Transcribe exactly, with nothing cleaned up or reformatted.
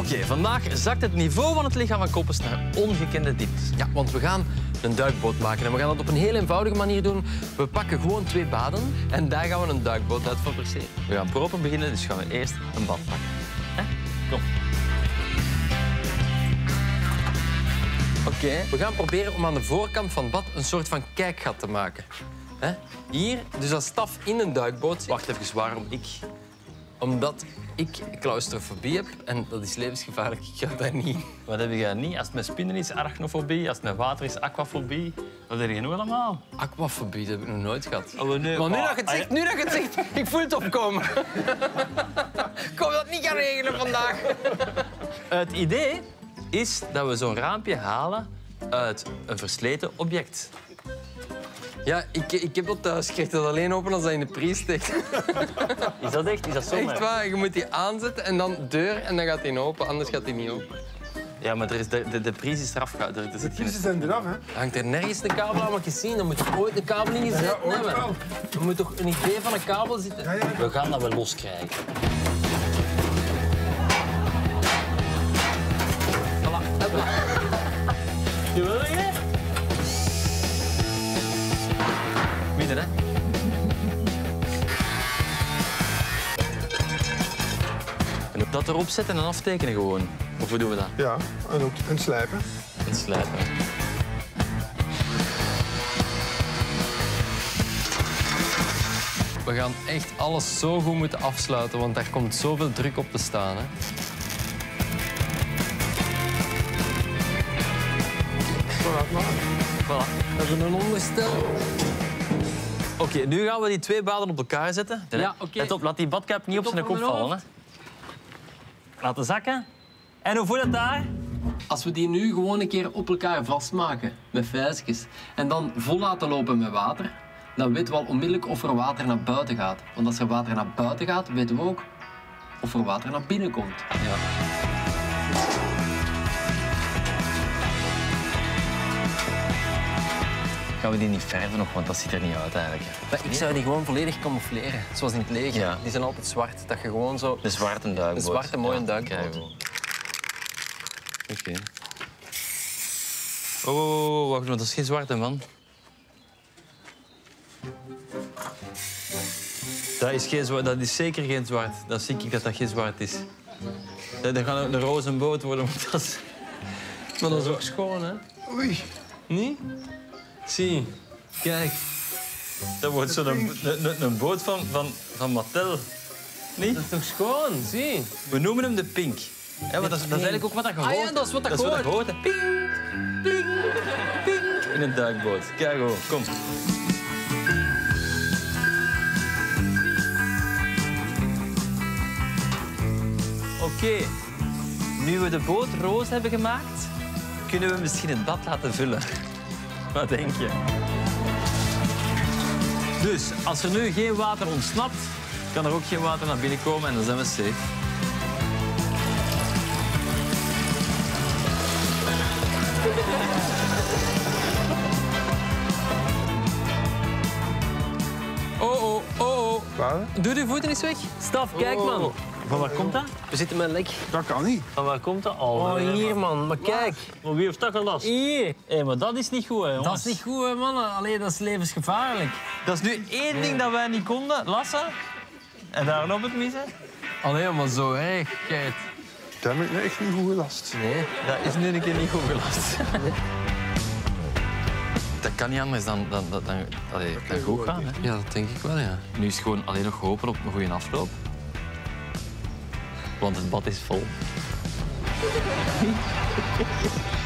okay, vandaag zakt het niveau van het lichaam van koppers naar ongekende dieptes. Ja, want we gaan een duikboot maken en we gaan dat op een heel eenvoudige manier doen. We pakken gewoon twee baden en daar gaan we een duikboot uit fabriceren. We gaan proper beginnen, dus gaan we eerst een bad pakken. Hè? Kom. Oké, okay. We gaan proberen om aan de voorkant van het bad een soort van kijkgat te maken. Hè? Hier, dus als staf in een duikboot zit. Wacht even, waarom ik? Omdat ik claustrofobie heb en dat is levensgevaarlijk. Ik ga dat niet. Wat heb jij niet? Als het met spinnen is, arachnofobie. Als het met water is, aquafobie. Wat heb je nu allemaal? Aquafobie, dat heb ik nog nooit gehad. Oh, nee. Maar nu dat je het zegt, nu dat je het zegt, ik voel het opkomen. Ik hoop dat niet gaan regenen vandaag. Het idee is dat we zo'n raampje halen uit een versleten object. Ja, ik, ik heb dat thuis. Je krijgt dat alleen open als dat in de pries steekt. Is dat echt? Is dat zo? Echt waar, je moet die aanzetten en dan deur en dan gaat die open, anders gaat die niet open. Ja, maar er is de, de, de prijs is eraf gehaald. Er, er zit De geen... zijn eraf, hè? Hangt er nergens een kabel aan, maar gezien, dan moet je ooit een kabel ingezet Ja, ooit hebben. wel. Er moet toch een idee van een kabel zitten? Ja, ja. We gaan dat wel loskrijgen. Voilà. Hopla. Je wil je? Midden, hè? En dat erop zetten en aftekenen gewoon. Of hoe doen we dat? Ja, en ook en slijpen. En slijpen. We gaan echt alles zo goed moeten afsluiten, want daar komt zoveel druk op te staan. Hè. Voilà, maar. Voilà. We hebben een onderstel. Oké, okay, nu gaan we die twee baden op elkaar zetten. Ja, oké. Let op, laat die badkuip niet op zijn kop vallen. Hè. Laten zakken. En hoe voelt het daar? Als we die nu gewoon een keer op elkaar vastmaken met vijsjes en dan vol laten lopen met water, dan weten we al onmiddellijk of er water naar buiten gaat. Want als er water naar buiten gaat, weten we ook of er water naar binnen komt. Ja. Gaan we die niet verven nog, want dat ziet er niet uit eigenlijk. Maar ik zou die gewoon volledig camoufleren, zoals in het leger. Ja. Die zijn altijd zwart, dat je gewoon zo... De zwarte duikboot. Een zwarte mooie ja, duikboot. Oké. Okay. Oh, oh, oh, wacht, dat is geen zwarte man. Dat is, geen zwart, dat is zeker geen zwart. Dat zie ik dat dat geen zwart is. Dat, dat gaat een roze boot worden. Maar dat is, Maar dat is ook schoon, hè? Oei. Niet? Zie, kijk. dat wordt zo'n een, een, een boot van, van, van Mattel. Niet? Dat is toch schoon? Zie. We noemen hem de Pink. Ja, maar dat, is, dat is eigenlijk ook wat dat gehoord. Ah ja, dat is wat dat dat is wat dat gehoord. gehoord. Pink, pink, pink. In een duikboot. Kijk gewoon, kom. Oké, okay. Nu we de boot roze hebben gemaakt, kunnen we misschien het bad laten vullen. Wat denk je? Dus als er nu geen water ontsnapt, kan er ook geen water naar binnen komen en dan zijn we safe. Oh, oh, oh, oh. Waar? Doe die voeten eens weg. Staf, kijk, man. Van waar komt dat? We zitten met een lek. Dat kan niet. Van waar komt dat? Oh, Oh, hier, man. Maar kijk. Maar wie heeft dat gelast? Hier. Hé, maar dat is niet goed, hè, jongens. Dat is niet goed, hè, mannen. Allee, dat is levensgevaarlijk. Dat is nu één ding dat wij niet konden, lassen. En daarop het missen. Allee, maar zo erg. Kijk. Dat heb ik nou echt niet goed gelast. Nee. Dat is nu een keer niet goed gelast. Dat kan niet anders dan, dan, dan, dan, allee, dan goed gaan. Hè. Ja, dat denk ik wel, ja. Nu is het gewoon alleen nog hopen op een goede afloop. Want het bad is vol.